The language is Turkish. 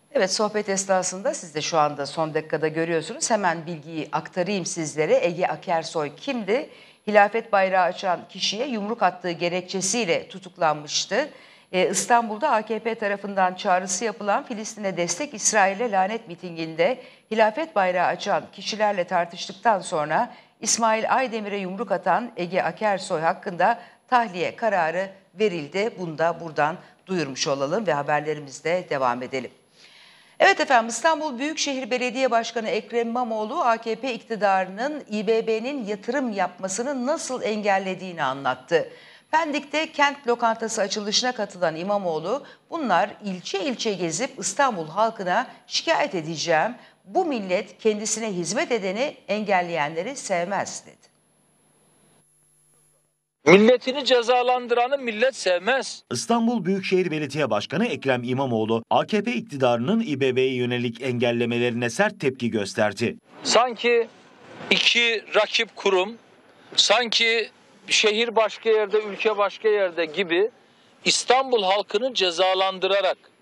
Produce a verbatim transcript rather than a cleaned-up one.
Evet, sohbet esnasında siz de şu anda son dakikada görüyorsunuz. Hemen bilgiyi aktarayım sizlere. Ege Akersoy kimdi? Hilafet bayrağı açan kişiye yumruk attığı gerekçesiyle tutuklanmıştı. Ee, İstanbul'da A K P tarafından çağrısı yapılan Filistin'e destek, İsrail'e lanet mitinginde hilafet bayrağı açan kişilerle tartıştıktan sonra İsmail Aydemir'e yumruk atan Ege Akersoy hakkında tahliye kararı verildi. Bunu da buradan duyurmuş olalım ve haberlerimizde devam edelim. Evet efendim, İstanbul Büyükşehir Belediye Başkanı Ekrem İmamoğlu A K P iktidarının İ B B'nin yatırım yapmasını nasıl engellediğini anlattı. Pendik'te kent lokantası açılışına katılan İmamoğlu, bunlar ilçe ilçe gezip İstanbul halkına şikayet edeceğim, bu millet kendisine hizmet edeni engelleyenleri sevmez dedi. Milletini cezalandıranı millet sevmez. İstanbul Büyükşehir Belediye Başkanı Ekrem İmamoğlu, A K P iktidarının İ B B'ye yönelik engellemelerine sert tepki gösterdi. Sanki iki rakip kurum, sanki şehir başka yerde, ülke başka yerde gibi İstanbul halkını cezalandırarak